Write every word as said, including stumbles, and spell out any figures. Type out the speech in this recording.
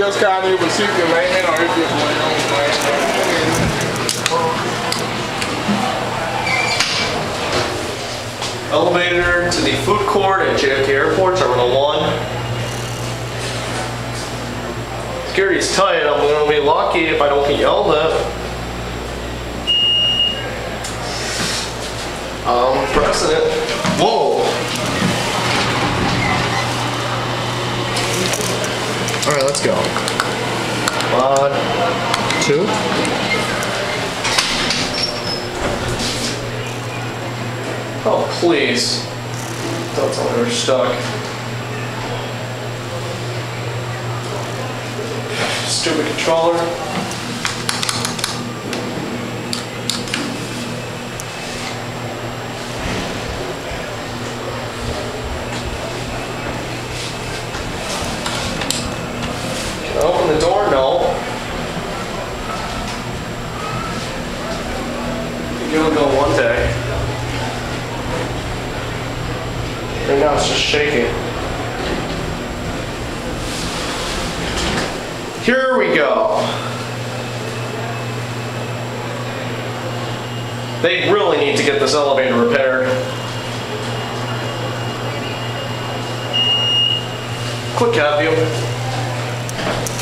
just kind of was circulating or it just went on. Elevator to the food court at J F K Airport Terminal one. Security's tight. I'm going to be lucky if I don't get yelled at. I'm pressing it. Whoa! Alright, let's go. One, two. Oh, please. Don't tell me we're stuck. Stupid controller. Can I open the door? No. You'll go one day. Right now it's just shaking. Here we go. They really need to get this elevator repaired. Quick cap view.